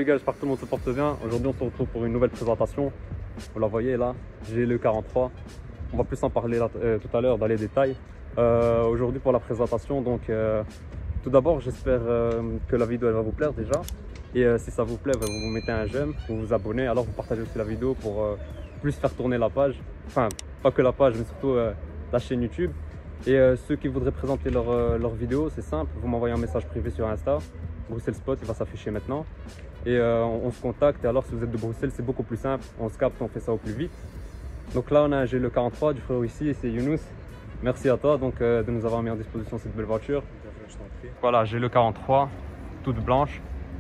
Salut gars, j'espère que tout le monde se porte bien. Aujourd'hui on se retrouve pour une nouvelle présentation. Vous la voyez là, j'ai le 43. On va plus en parler là, tout à l'heure dans les détails. Aujourd'hui pour la présentation, donc tout d'abord j'espère que la vidéo elle va vous plaire déjà. Et si ça vous plaît, vous mettez un j'aime, vous vous abonnez, alors vous partagez aussi la vidéo pour plus faire tourner la page. Enfin, pas que la page, mais surtout la chaîne YouTube. Et ceux qui voudraient présenter leur vidéo, c'est simple, vous m'envoyez un message privé sur Insta. Bruxelles Spot, il va s'afficher maintenant. Et on se contacte. Et alors, si vous êtes de Bruxelles, c'est beaucoup plus simple. On se capte, on fait ça au plus vite. Donc là, on a un GLE 43 du frère ici, et c'est Younous. Merci à toi donc, de nous avoir mis en disposition cette belle voiture. Voilà, GLE 43, toute blanche.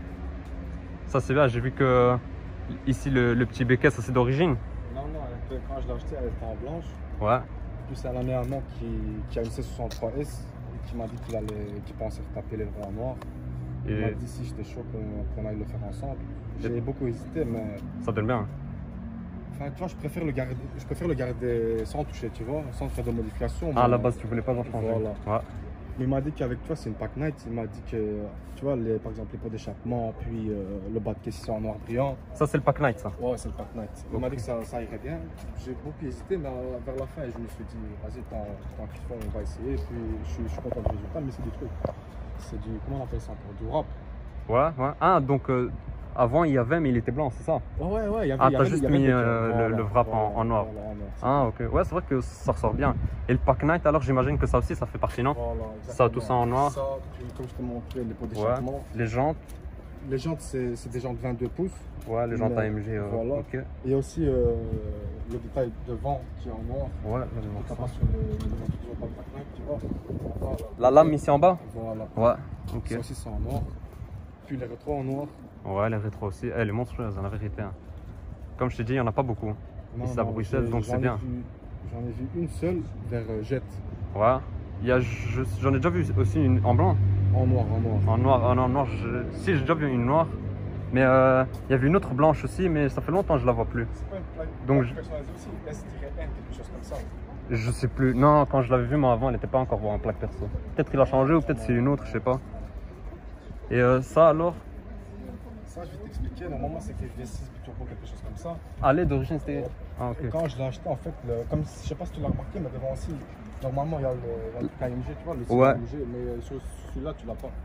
Ça, c'est bien. J'ai vu que ici, le petit béquet, ça c'est d'origine. Non, quand je l'ai acheté, elle était en blanche. Ouais. Puis c'est un ami allemand qui a une C63S et qui m'a dit qu'il pensait taper les vrais en noir. Il m'a dit si j'étais chaud qu'on aille le faire ensemble. J'ai beaucoup hésité, mais ça donne bien. Enfin, tu vois, je préfère le garder sans toucher, tu vois, sans faire de modifications. Ah, à la base, tu voulais pas en changer. Voilà. Ouais. Mais il m'a dit qu'avec toi, c'est une Pack Night. Il m'a dit que, tu vois, par exemple, les pots d'échappement, puis le bas de caisse en noir brillant. Ça, c'est le Pack Night, ça? Ouais, c'est le Pack Night. Il m'a dit que ça irait bien. J'ai beaucoup hésité, mais vers la fin, je me suis dit, vas-y, tant qu'il faut, on va essayer. Puis je suis content du résultat, mais c'est du truc. C'est du, comment on appelle ça encore? Du wrap. Ouais. Ah, donc avant, il y avait, mais il était blanc, c'est ça? Ouais, il y avait. Ah, t'as juste mis le wrap voilà, en noir. Voilà, ah, ok. Ouais, c'est vrai que ça ressort bien. Et le Pack Night, alors j'imagine que ça aussi, ça fait partie, non? Voilà, ça, tout ça en noir. Ça, comme je t'ai montré, les pots d'échappement. Ouais. Les jantes. Les jantes, c'est des jantes 22 pouces. Ouais, les jantes AMG. Voilà. Ok. Il y a aussi le détail devant qui est en noir. Ouais, là, tu pas sur le Pack Night, tu vois. Voilà. La lame ici en bas? Voilà. Ouais, ok. Ça aussi, c'est en noir. Puis les rétros en noir. Ouais, les rétros aussi. Elle est monstrueuse, la vérité. Hein. Comme je t'ai dit, il n'y en a pas beaucoup. Non, ici à Bruxelles, donc c'est bien. J'en ai vu une seule vers Jet. Ouais. J'en ai déjà vu aussi une en blanc. En noir. En noir. Si, j'ai déjà vu une noire. Mais il y avait une autre blanche aussi, mais ça fait longtemps que je la vois plus. C'est pas une plaque donc, personnalisée aussi, S-N, quelque chose comme ça. Je sais plus. Non, quand je l'avais vu, moi avant, elle n'était pas encore en plaque perso. Peut-être qu'il a changé ou peut-être c'est une autre, je sais pas. Et ça alors? Ça, je vais t'expliquer. Normalement, c'est que V6 turbo, quelque chose comme ça. Ah, les d'origine, c'était. Ah, ok. Et quand je l'ai acheté, en fait, comme je sais pas si tu l'as remarqué, mais devant aussi, normalement, il y a le KMG, tu vois, le KMG, mais sur celui-là, tu l'as pas.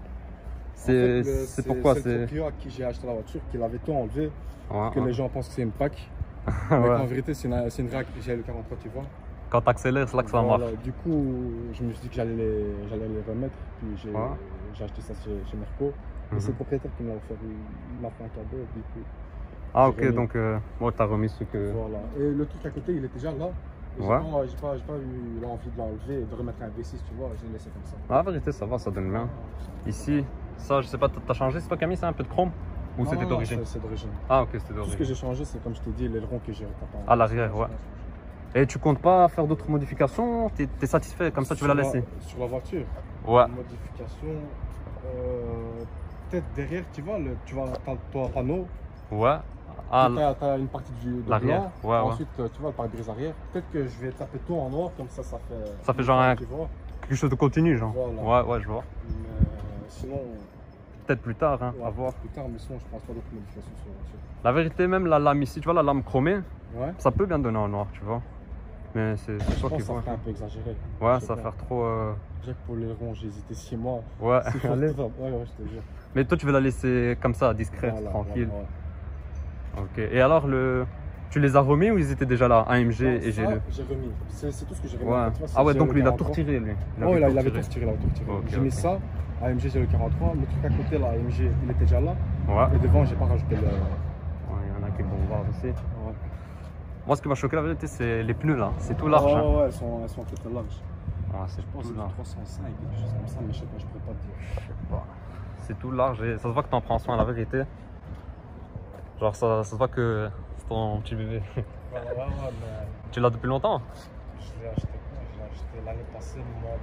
C'est pourquoi c'est. le proprio à qui j'ai acheté la voiture, qui l'avait tout enlevé, que les gens pensent que c'est une Pack. Mais en vérité, c'est une vraie GLE 43, tu vois. Quand tu accélères, c'est là que ça marche. Du coup, je me suis dit que j'allais les remettre, puis j'ai acheté ça chez Merco. Et c'est le propriétaire qui m'a offert, il m'a fait un cadeau, du coup. Ah, ok, donc moi, t'as remis ce que. Voilà. Et le truc à côté, il était déjà là. Ouais. J'ai pas eu l'envie de l'enlever et de remettre un V6, tu vois, je l'ai laissé comme ça. Ah, la vérité, ça va, ça donne bien. Ici, ça, je sais pas, t'as changé, c'est toi qui as mis ça, un peu de chrome? Ou c'était d'origine? C'est d'origine. Ah, ok, c'était d'origine. Tout ce que j'ai changé, c'est comme je t'ai dit, l'aileron que j'ai retapé. À l'arrière, ouais. Et tu comptes pas faire d'autres modifications? T'es satisfait, comme ça tu veux la laisser? Sur la voiture? Ouais. Modification, peut-être derrière, tu vois, t'as un panneau. Ouais. Ah, t'as une partie de l'arrière. Ouais, ensuite, tu vois le pare-brise arrière. Peut-être que je vais taper tout en noir, comme ça fait. Ça fait genre quelque chose de continu, genre. Voilà. Ouais, je vois. Mais sinon. Peut-être plus tard, hein, à voir. Plus tard, mais sinon, je pense pas d'autres modifications sur la voiture. La vérité, même la lame ici, tu vois, la lame chromée, ouais. Ça peut bien donner en noir, tu vois. Mais c'est toi qui vois. Ça fait un peu exagéré. Ouais, ça va faire trop. Déjà que pour les ronds, j'ai hésité 6 mois. Ouais. Ouais, je te jure. Mais toi, tu veux la laisser comme ça, discrète, tranquille. Ouais. Ok. Et alors, tu les as remis ou ils étaient déjà là, AMG et GLE? J'ai remis. C'est tout ce que j'ai remis. Ouais. Ah ouais, donc lui, il a tout retiré, lui. Il avait tout retiré, J'ai mis ça, AMG GLE 43. Le truc à côté, là, AMG, il était déjà là. Ouais. Et devant, j'ai pas rajouté le. Ouais, il y en a qui vont voir aussi. Ouais. Moi, ce qui m'a choqué, la vérité, c'est les pneus là. C'est tout large. Ouais, elles sont toutes larges. Ouais, c'est tout large. 305, quelque chose comme ça, mais je sais pas, je pourrais pas te dire. Je sais pas. C'est tout large et ça se voit que t'en prends soin, la vérité. Genre, ça se voit que c'est ton petit bébé. Ouais, mais. Tu l'as depuis longtemps? Je l'ai acheté quand? Je l'ai acheté l'année passée,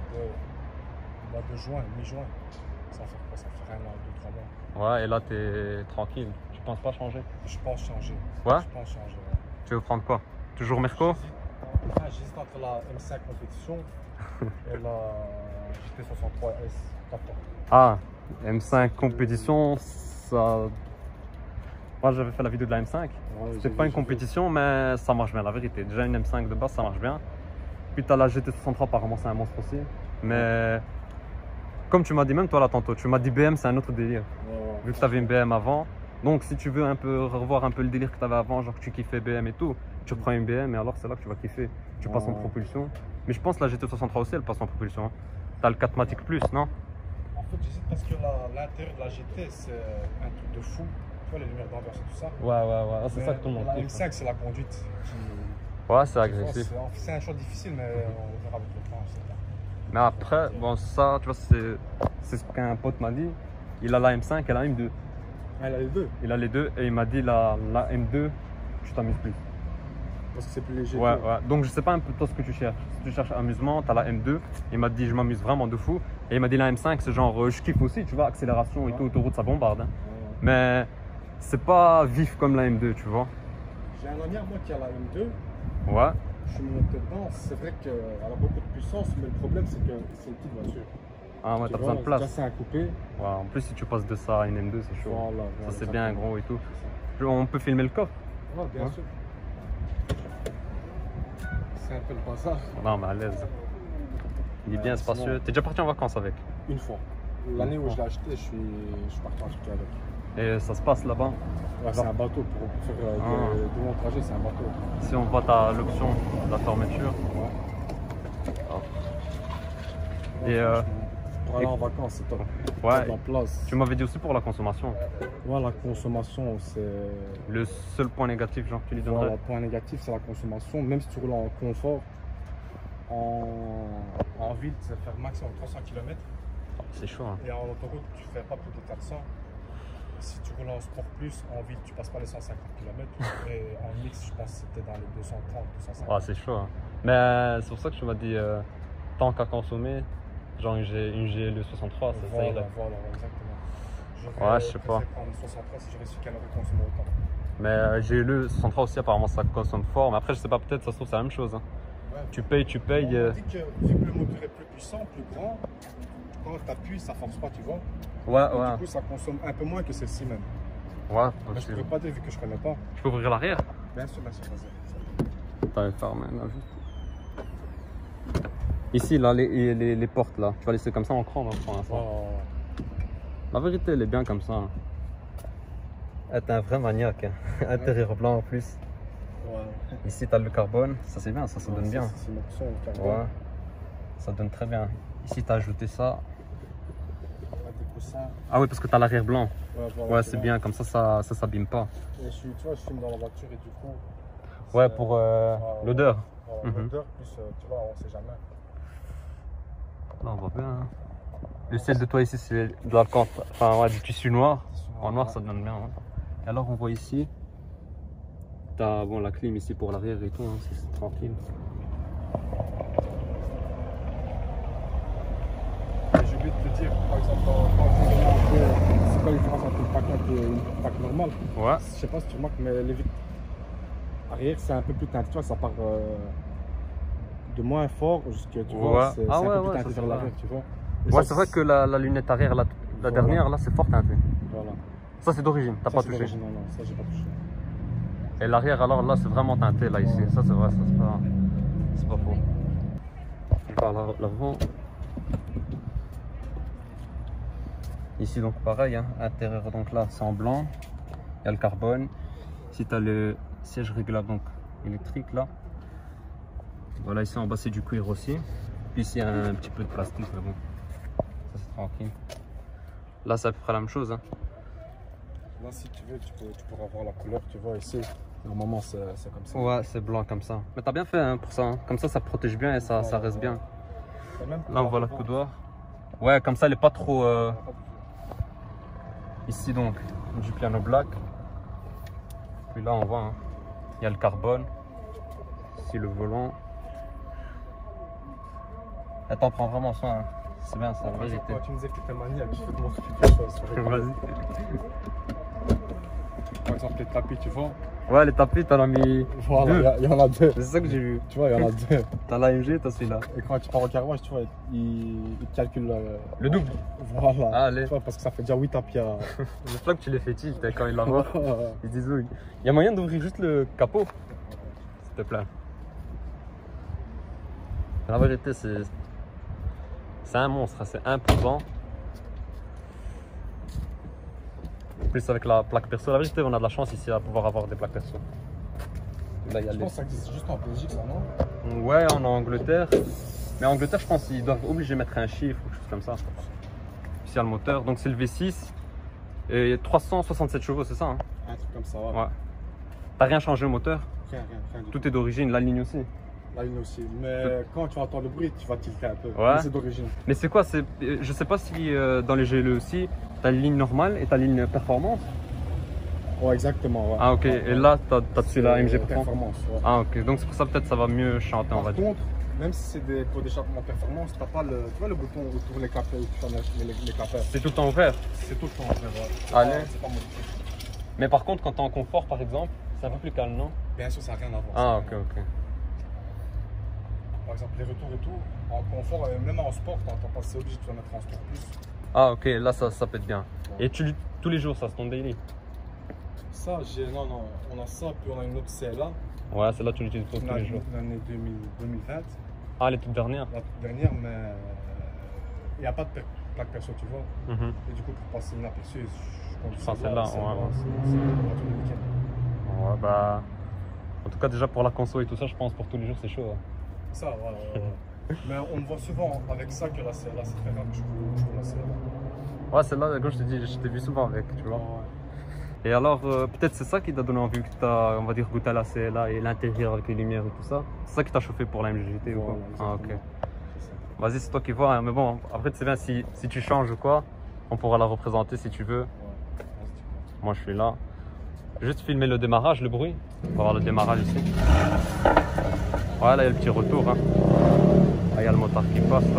mois de juin, mi-juin. Ça fait quoi? Ça fait 1 an, 2, 3 mois. Ouais, et là, t'es tranquille. Tu penses pas changer? Je pense changer. Ouais? Je pense changer. Tu veux prendre quoi? Toujours Merco? J'hésite entre la M5 compétition et la GT63S 4 ans. Ah, M5 compétition, ça Moi, j'avais fait la vidéo de la M5. C'était pas une compétition, mais ça marche bien, la vérité. Déjà, une M5 de base, ça marche bien. Puis, tu as la GT63, apparemment, c'est un monstre aussi. Mais, comme tu m'as dit, même toi là, tantôt, tu m'as dit BM, c'est un autre délire. Vu que tu avais une BM avant. Donc, si tu veux un peu revoir un peu le délire que tu avais avant, genre que tu kiffais BM et tout, tu prends une BM et alors c'est là que tu vas kiffer. Tu passes en propulsion. Mais je pense que la GT63 aussi, elle passe en propulsion. Tu as le 4MATIC Plus, non? En fait, j'hésite parce que l'intérieur de la GT, c'est un truc de fou. Tu vois, les lumières d'ambiance et tout ça. Ouais, c'est ça que tout le monde La kiffe. M5, c'est la conduite. Ouais, c'est agressif. C'est un choix difficile, mais on verra avec le temps. Mais après, bon, ça, tu vois, c'est ce qu'un pote m'a dit. Il a la M5 et la M2. Ah, il a les deux. Il a les deux et il m'a dit la M2, tu t'amuses plus. Parce que c'est plus léger. Ouais. Donc je sais pas un peu toi ce que tu cherches. Si tu cherches amusement, tu as la M2. Il m'a dit je m'amuse vraiment de fou. Et il m'a dit la M5, c'est genre je kiffe aussi, tu vois, accélération et tout, autoroute, ça bombarde. Hein. Mais c'est pas vif comme la M2, tu vois. J'ai un ami à moi qui a la M2. Ouais. Je suis monté dedans. C'est vrai qu'elle a beaucoup de puissance, mais le problème c'est que c'est une petite voiture. Ah ouais, t'as besoin de place. Déjà, c'est un coupé. Ouais, en plus, si tu passes de ça à une M2, c'est chaud. Voilà, ça, c'est bien gros et tout. On peut filmer le coffre? Ouais, bien sûr. C'est un peu le bazar. Non, mais à l'aise. Il est bien spacieux. T'es déjà parti en vacances avec? Une fois. L'année où je l'ai acheté, je suis parti en Turquie avec. Et ça se passe là-bas? Ouais, c'est un bateau pour faire de longs trajets, c'est un bateau. Si on voit, t'as l'option de la fermeture. Ouais. Ah. Et pour aller en vacances, c'est top. Ouais. La place. Tu m'avais dit aussi pour la consommation. Ouais, la consommation, c'est. Le seul point négatif, genre, que tu lui donnerais? Le point négatif, c'est la consommation. Même si tu roules en confort, en ville, tu vas faire maximum 300 km. C'est chaud. Hein. Et en autoroute, tu fais pas plus de 400. Si tu roules en sport plus, en ville, tu passes pas les 150 km. Et en mix, je pense que c'était dans les 230, 250. Ah, c'est chaud. Hein. Mais c'est pour ça que tu m'as dit, tant qu'à consommer, genre une GLE 63, ça irait. Voilà, exactement. Ouais, je sais pas. Prendre 63 si j'avais su qu'elle aurait consommé autant. Mais GLE 63 aussi, apparemment, ça consomme fort. Mais après, je sais pas, peut-être, ça se trouve, c'est la même chose. Hein. Ouais. Tu payes. On dit que vu que le moteur est plus puissant, plus grand, quand tu appuies, ça force pas, tu vois. Ouais. Du coup, ça consomme un peu moins que celle-ci même. Ouais, Mais je ne peux pas dire vu que je connais pas. Tu peux ouvrir l'arrière? Bien sûr, vas-y. T'as les phares maintenant. Ici, là, les portes, là, tu vas laisser comme ça en cran, hein, pour l'instant. La vérité, elle est bien comme ça. Hein. T'es un vrai maniaque. Hein. Intérieur blanc en plus. Ouais. Ici, t'as le carbone. Ça, c'est bien, ça donne bien. C'est une option, le carbone. Ouais. Ça donne très bien. Ici, t'as ajouté ça. Ah oui, parce que t'as l'arrière blanc. Ouais, c'est bien, comme ça, ça s'abîme pas. Et tu vois, je fume dans la voiture et du coup. Ouais, pour l'odeur. L'odeur, plus, tu vois, on sait jamais. Là, on voit bien. Hein. Le ciel de toi ici, c'est de la enfin, ouais, du tissu noir. En noir, ça donne bien. Hein. Et alors, on voit ici, t'as bon, la clim ici pour l'arrière et tout, hein, c'est tranquille. J'ai oublié de te dire, par exemple, quand c'est quoi la différence entre une PAC 4 et une PAC normale? Ouais. Je sais pas si tu remarques, mais les vitres arrière, c'est un peu plus teinté. Tu vois, ça part de moins fort jusqu'à, tu vois, c'est un peu plus teinté vers l'arrière, tu vois. Ouais, c'est vrai que la lunette arrière, la dernière, là, c'est fort teinté. Voilà. Ça, c'est d'origine, t'as pas touché. Non, ça, j'ai pas touché. Et l'arrière, alors là, c'est vraiment teinté, là, ici. Ça, c'est vrai, ça, c'est pas faux. Par l'avant. Ici, donc, pareil, hein, intérieur, donc là, c'est en blanc. Il y a le carbone. Ici, tu as le siège réglable, donc électrique, là. Voilà, ici, en bas, c'est du cuir aussi. Puis ici, il y a un petit peu de plastique, mais bon. Ça, c'est tranquille. Là, c'est à peu près la même chose. Hein. Là, si tu veux, tu pourras voir la couleur, tu vois, ici. Normalement, c'est comme ça. Ouais, c'est blanc comme ça. Mais t'as bien fait hein, pour ça. Hein. Comme ça protège bien et ça reste bien. Là, on voit la coudoir. Ouais, comme ça, elle est pas trop... Ici, donc, du piano black. Puis là, on voit, hein, il y a le carbone. Ici, le volant. Et t'en prends vraiment soin. Hein. C'est bien, ça, la vérité. Tu me disais que tu étais maniaque, je vais te montrer quelque chose. Vas-y. Par exemple, les tapis, tu vois, Ouais, les tapis, t'en as mis. Voilà, il y en a deux. C'est ça que j'ai vu. Tu vois, il y en a deux. T'as l'AMG, t'as celui-là. Et quand tu pars au carrelage, tu vois, il calcule Le double. Voilà. Ah, allez. Tu vois, parce que ça fait déjà 8 tapis à. J'espère que tu les fétiches quand ils la voient. Ils disent oui. Il y a moyen d'ouvrir juste le capot, s'il te plaît. La vérité, c'est un monstre, c'est imposant. En plus avec la plaque perso, la vérité, on a de la chance ici à pouvoir avoir des plaques perso. Là, il y a Je pense que ça existe juste en Belgique, ça, non? Ouais, en Angleterre. Mais en Angleterre, je pense qu'ils doivent obliger de mettre un chiffre ou quelque chose comme ça. Ici, il y a le moteur. Donc, c'est le V6. Et 367 chevaux, c'est ça, hein? Un truc comme ça, ouais. Ouais. T'as rien changé au moteur? Rien du tout. Tout est d'origine, la ligne aussi. La ligne aussi. Mais quand tu vas entendre le bruit, tu vas tilter un peu. Ouais. Mais c'est d'origine. Mais c'est quoi? Je sais pas si dans les GLE aussi, t'as une ligne normale et t'as une ligne performance. Ouais, exactement. Ouais. Ah, ok. Ouais, Et là, t'as dessus la MG performance. Ouais. Ah, ok. Donc, c'est pour ça peut-être ça va mieux chanter, on va Par dire. contre, même si c'est des codes d'échappement performance, t'as pas le, tu vois le bouton autour les clapets où tu fais les clapets. C'est tout le temps ouvert. C'est tout le temps ouvert. Ouais. Allez. C'est pas modifié. Mais par contre, quand t'es en confort, par exemple, c'est un peu plus calme, non? Bien sûr, ça n'a rien à voir. Ah, ok, ok. Par exemple, les retours et tout, en confort, même en sport, t'as pas, c'est obligé de te mettre en sport plus. Ah, ok. Là, ça peut être bien. Ouais. Et tous les jours, ça, c'est ton daily? Ça, non, on a ça, puis on a une autre CLA. Ouais, celle-là, tu l'utilises tous les jours. L'année 2020. Ah, les toutes dernières? La toute dernière, mais il n'y a pas de plaque perso, tu vois. Et du coup, pour passer inaperçu, je conduis celle-là, ouais. C'est le week-end. Ouais, bah. En tout cas, déjà pour la conso et tout ça, je pense pour tous les jours, c'est chaud. Hein. Ça, ouais. Mais on me voit souvent avec ça que la CLA, c'est très rare que je trouve la CLA. Ouais, celle-là, comme je te dis, je t'ai vu souvent avec, tu vois. Ouais. Et alors, peut-être c'est ça qui t'a donné envie que tu as, on va dire, goûté à la CLA et l'intérieur avec les lumières et tout ça. C'est ça qui t'a chauffé pour la MGGT ou quoi? Ah, ok. Vas-y, c'est toi qui vois. Hein. Mais bon, après, c'est bien, si tu changes ou quoi, on pourra la représenter si tu veux. Ouais. Moi, je suis là. Juste filmer le démarrage, le bruit. On va voir le démarrage ici. Ouais, là, il y a le petit retour. Hein. Là, il y a le motard qui passe là.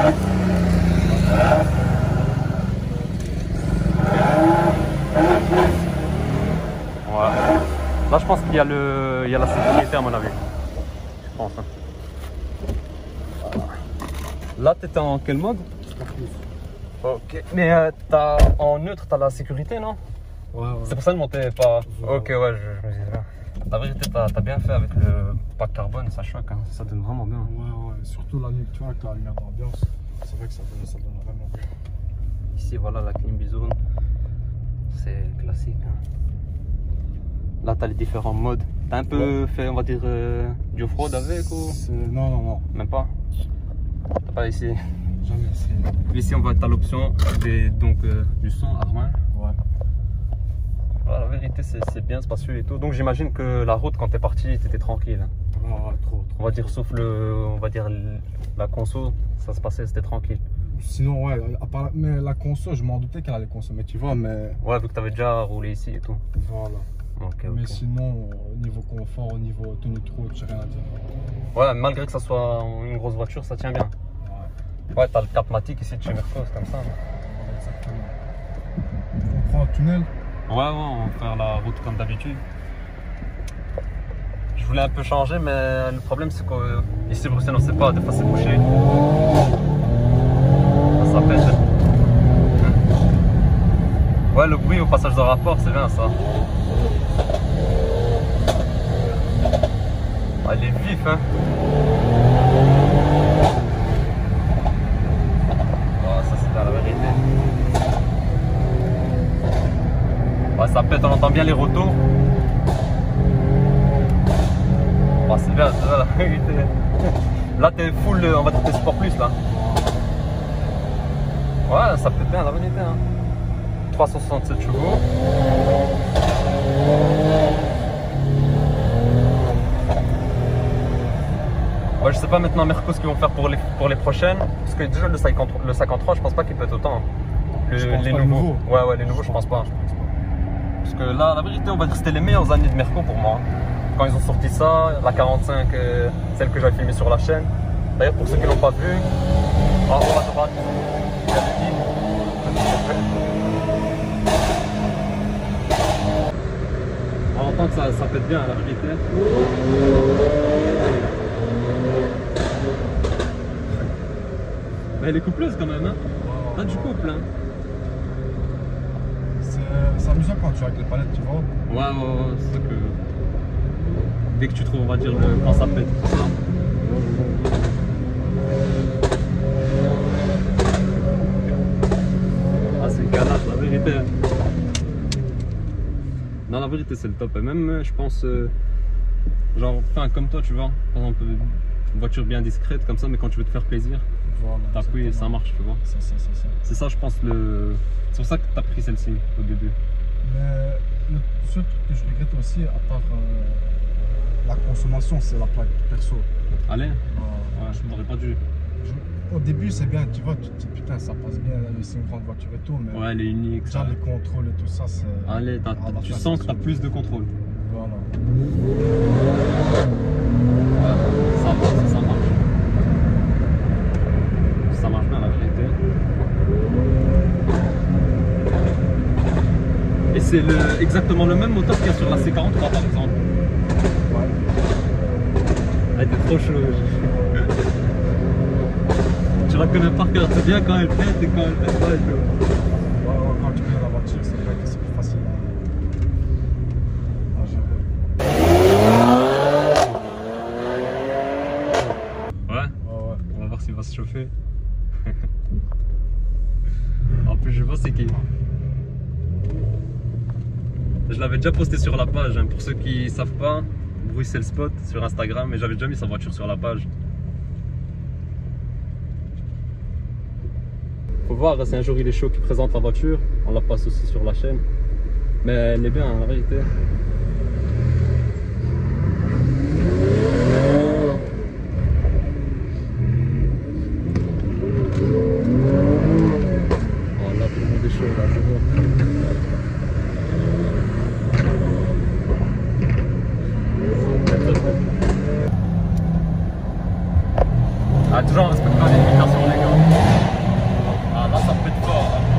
Ouais. Là, je pense qu'il y a la sécurité à mon avis. Je pense. Hein. Là, t'étais en quel mode? Ok. Mais en neutre, t'as la sécurité, non? Ouais. C'est pour ça que le montait pas. Ok, ouais, je me disais. La vérité, t'as bien fait avec le pack carbone, ça choque, hein. Ça donne vraiment bien. Ouais. Surtout la nuit, tu vois, avec la lumière d'ambiance. C'est vrai que ça donne vraiment bien. Ici, voilà la clim zone. C'est classique. Hein. Là, t'as les différents modes. T'as un peu fait, on va dire, du off-road avec ou? Non. Même pas? T'as pas ici? Jamais essayé. Ici, on va être à l'option du son Armin. Ouais. Voilà, la vérité, c'est bien spacieux et tout. Donc, j'imagine que la route, quand t'es parti, t'étais tranquille. Ouais, trop. On va dire, sauf la conso, ça se passait, c'était tranquille. Sinon, ouais, mais la conso, je m'en doutais qu'elle allait consommer, tu vois, mais. Ouais, vu que t'avais déjà roulé ici et tout. Voilà. Ok. Mais sinon, au niveau confort, au niveau tenue de route, j'ai rien à dire. Ouais, malgré que ça soit une grosse voiture, ça tient bien. Ouais, t'as le Capmatic ici de chez Merco, c'est comme ça. Exactement. On prend un tunnel. Ouais, on va faire la route comme d'habitude. Je voulais un peu changer, mais le problème c'est qu'ici Bruxelles, on sait pas, des fois c'est bouché. Ça pêche. Ouais, le bruit au passage de rapport, c'est bien ça. Ah, il est vif, hein. Oh, ça c'est la vérité. Ouais, ça pète, on entend bien les retours. Oh, c'est bien, la vérité. Là, t'es full, on va dire t'es sport plus là. Ouais, ça pète bien la vérité. Hein. 367 chevaux. Ouais, je sais pas maintenant Merco ce qu'ils vont faire pour les prochaines. Parce que déjà le 53, je pense pas qu'il peut être autant. Hein. Les nouveaux. Ouais, les nouveaux, je pense pas. Parce que là, la vérité, on va dire que c'était les meilleures années de Merco pour moi. Quand ils ont sorti ça, la 45, celle que j'avais filmée sur la chaîne. D'ailleurs, pour ceux qui l'ont pas vu, en haut à droite, il y a le guide. On t'entends que ça pète bien, la vérité. Mais elle est coupleuse quand même, hein. T'as du couple, hein. C'est amusant quand tu as avec les palettes, tu vois. Ouais, c'est ça que... Dès que tu trouves, on va dire, quand ça pète, tout ça. Ah, c'est une canette, la vérité. Non, la vérité, c'est le top. Et même, je pense, genre, enfin, comme toi, tu vois, par exemple, une voiture bien discrète, comme ça, mais quand tu veux te faire plaisir, Voilà, t'appuies et ça marche, tu vois. C'est ça. C'est ça, je pense, c'est pour ça que t'as pris celle-ci au début. Mais le seul truc que je regrette aussi, à part la consommation, c'est la plaque perso. Allez, ouais, je t'aurais pas dû. Au début, c'est bien, tu vois, tu te dis putain, ça passe bien, c'est une grande voiture et tout, mais Ouais, elle est unique. déjà Ça. les contrôles et tout ça, c'est. Allez, tu sens que t'as plus de contrôle. Voilà. Ouais, ça marche. Ça marche bien, la vérité. Et c'est exactement le même moteur qu'il y a sur la C43 par exemple. Ouais. Elle était trop chaud. Tu la connais par cœur, c'est bien quand elle pète et quand elle pète pas et tout. Ouais, quand tu connais la voiture, c'est vrai que c'est plus facile à gérer. Ouais, Ouais. on va voir s'il va se chauffer. En plus, je vois c'est qui. Je l'avais déjà posté sur la page, hein. Pour ceux qui savent pas, Bruxelles Spot sur Instagram, et j'avais déjà mis sa voiture sur la page. Faut voir, si un jour il est chaud qui présente la voiture, on la passe aussi sur la chaîne. Mais elle est bien, la vérité. Oh là, tout le monde est chaud là, c'est bon. Ah, toujours on respecte pas les limitations, les gars. Ah, là ça pète fort. Hein.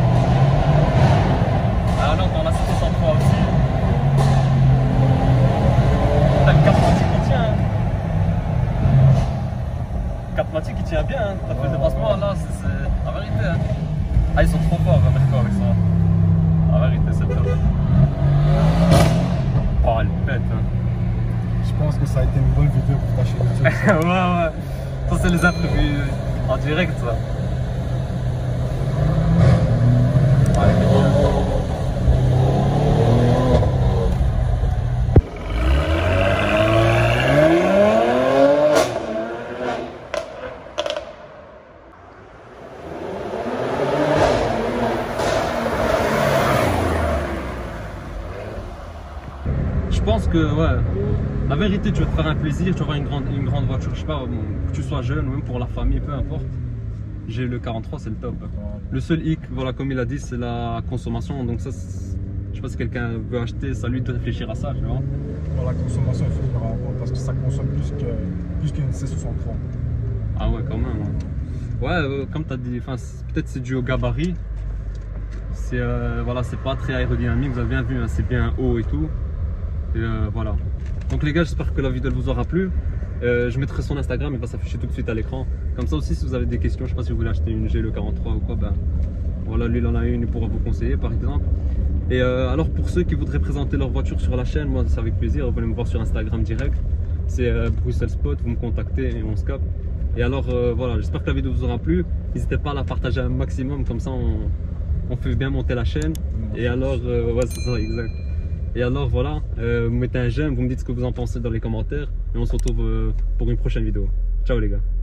Ah non, dans la 663 aussi. T'as le 4matic qui tient. Hein. 4matic qui tient bien. Hein. T'as fait le dépassement là, c'est la vérité. Hein. Ah, ils sont trop forts, hein, Merco, avec ça. La vérité, c'est le top. Oh, elle pète. Hein. Je pense que ça a été une bonne vidéo pour ta chaîne YouTube. Ouais. Ça, c'est les interviews en direct, ça. Je pense que, ouais, la vérité, tu veux te faire un plaisir, tu vas avoir une grande voiture, je sais pas, que tu sois jeune ou même pour la famille, peu importe. J'ai le 43, c'est le top. Le seul hic, voilà, comme il a dit, c'est la consommation. Donc ça, je sais pas si quelqu'un veut acheter, ça lui de réfléchir à ça, tu vois. Pour la consommation, il faut se rendre compte parce que ça consomme plus qu'une C63. Ah ouais, quand même. Ouais, comme tu as dit, peut-être c'est dû au gabarit. C'est voilà, c'est pas très aérodynamique, vous avez bien vu, hein, c'est bien haut et tout. Et voilà. Donc les gars, j'espère que la vidéo vous aura plu. Je mettrai son Instagram, il va s'afficher tout de suite à l'écran. Comme ça aussi, si vous avez des questions, je sais pas si vous voulez acheter une GLE 43 ou quoi, ben voilà, lui il en a une, il pourra vous conseiller par exemple. Et alors pour ceux qui voudraient présenter leur voiture sur la chaîne, moi c'est avec plaisir, vous venez me voir sur Instagram direct. C'est Bruxelles Spot, vous me contactez et on se capte. Et alors voilà, j'espère que la vidéo vous aura plu. N'hésitez pas à la partager un maximum, comme ça on fait bien monter la chaîne. Et alors, ouais c'est ça, exact. Et alors voilà, vous mettez un j'aime, vous me dites ce que vous en pensez dans les commentaires. Et on se retrouve pour une prochaine vidéo. Ciao les gars.